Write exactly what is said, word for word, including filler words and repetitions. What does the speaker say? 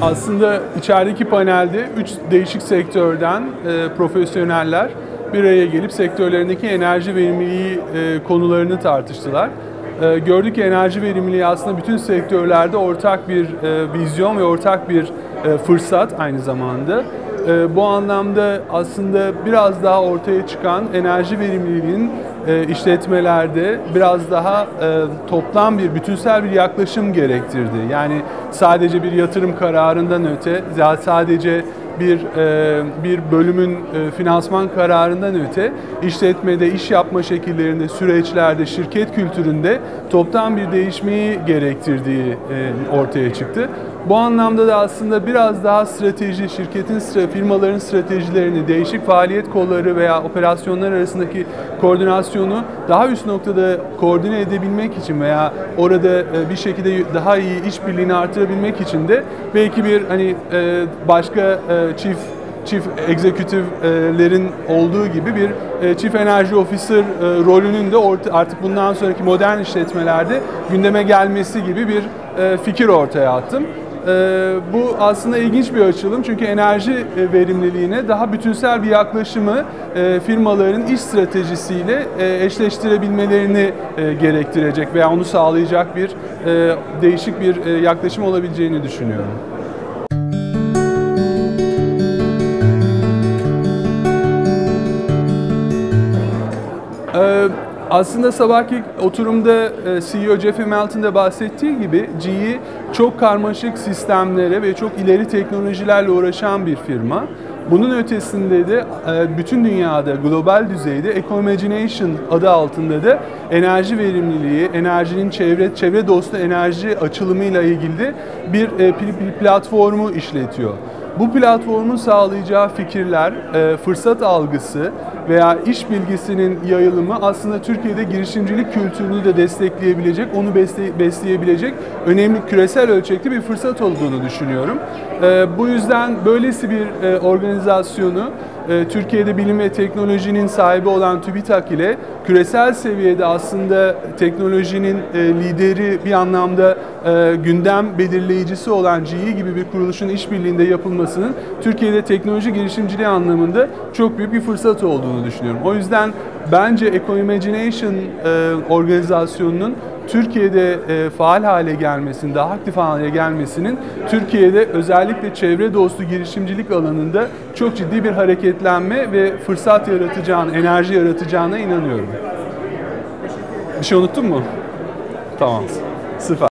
Aslında içerideki panelde üç değişik sektörden e, profesyoneller bir araya gelip sektörlerindeki enerji verimliliği e, konularını tartıştılar. E, gördük ki enerji verimliliği aslında bütün sektörlerde ortak bir e, vizyon ve ortak bir e, fırsat aynı zamanda. E, bu anlamda aslında biraz daha ortaya çıkan enerji verimliliğinin e, işletmelerde biraz daha e, toplam bir, bütünsel bir yaklaşım gerektirdi. Yani sadece bir yatırım kararından öte, sadece bir e, bir bölümün e, finansman kararından öte işletmede, iş yapma şekillerinde, süreçlerde, şirket kültüründe toptan bir değişmeyi gerektirdiği e, ortaya çıktı. Bu anlamda da aslında biraz daha strateji, şirketin, firmaların stratejilerini, değişik faaliyet kolları veya operasyonlar arasındaki koordinasyonu daha üst noktada koordine edebilmek için veya orada bir şekilde daha iyi işbirliğini artırabilmek için de belki bir hani başka çift Chief Executive'lerin olduğu gibi bir Chief Energy Officer rolünün de artık bundan sonraki modern işletmelerde gündeme gelmesi gibi bir fikir ortaya attım. Bu aslında ilginç bir açılım çünkü enerji verimliliğine daha bütünsel bir yaklaşımı firmaların iş stratejisiyle eşleştirebilmelerini gerektirecek veya onu sağlayacak bir değişik bir yaklaşım olabileceğini düşünüyorum. Aslında sabahki oturumda C E O Jeffrey Melton da bahsettiği gibi G E çok karmaşık sistemlere ve çok ileri teknolojilerle uğraşan bir firma. Bunun ötesinde de bütün dünyada global düzeyde Eco-Imagination adı altında da enerji verimliliği, enerjinin çevre çevre dostu enerji açılımıyla ilgili de bir platformu işletiyor. Bu platformun sağlayacağı fikirler, fırsat algısı veya iş bilgisinin yayılımı aslında Türkiye'de girişimcilik kültürünü de destekleyebilecek, onu besleyebilecek önemli küresel ölçekli bir fırsat olduğunu düşünüyorum. Bu yüzden böylesi bir organizasyonu Türkiye'de bilim ve teknolojinin sahibi olan TÜBİTAK ile küresel seviyede aslında teknolojinin lideri bir anlamda gündem belirleyicisi olan G E gibi bir kuruluşun işbirliğinde yapılmasının Türkiye'de teknoloji girişimciliği anlamında çok büyük bir fırsat olduğunu düşünüyorum. O yüzden bence Eco-Imagination organizasyonunun Türkiye'de e, faal hale gelmesinin, daha aktif hale gelmesinin Türkiye'de özellikle çevre dostu girişimcilik alanında çok ciddi bir hareketlenme ve fırsat yaratacağına, enerji yaratacağına inanıyorum. Bir şey unuttun mu? Tamam. Süper.